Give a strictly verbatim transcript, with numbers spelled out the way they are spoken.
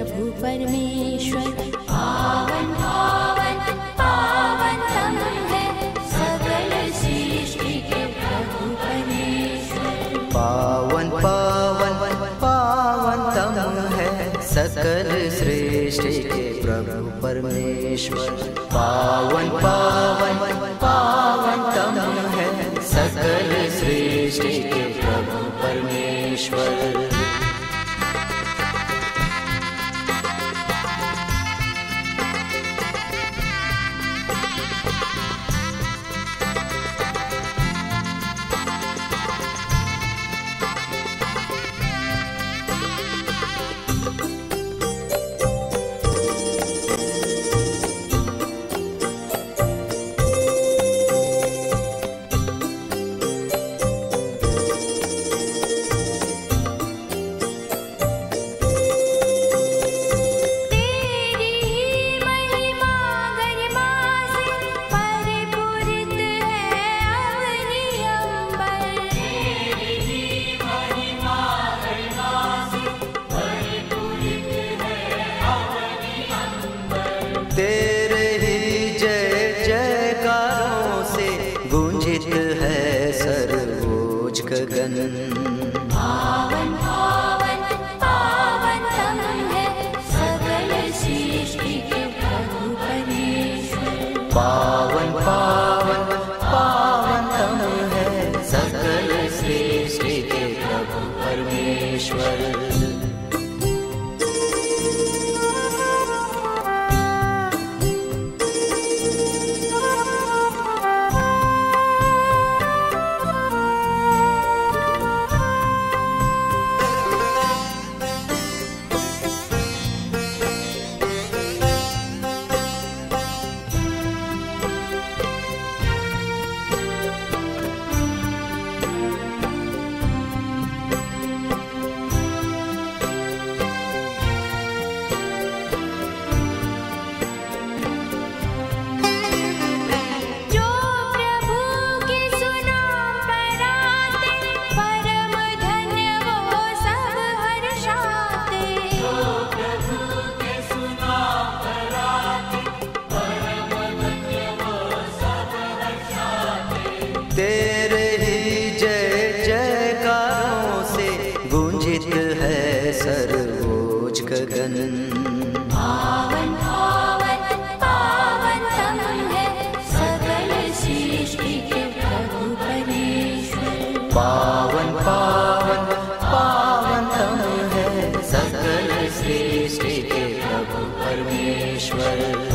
प्रभु परमेश्वर। पावन पावन पावन तम है सकल सृष्टि के प्रभु परमेश्वर। पावन पावन पावन तम है सकल सृष्टि के प्रभु परमेश्वर। पावन पावन पावन तम है सकल सृष्टि के प्रभु परमेश्वर। तेरे ही जय जयकारों से गूंजित है सर्वोच्च गगन। पावन पावन पावन तम है सकल सृष्टि के प्रभु परमेश्वर। पावन पावन पावन तम है सकल सृष्टि के प्रभु परमेश्वर। तेरे ही जय जयकारों से गूंजित है सर्वोच्च गगन। पावन पावन पावन तम है सकल सृष्टि के प्रभु परमेश्वर। पावन पावन पावन तम है सकल सृष्टि के प्रभु परमेश्वर।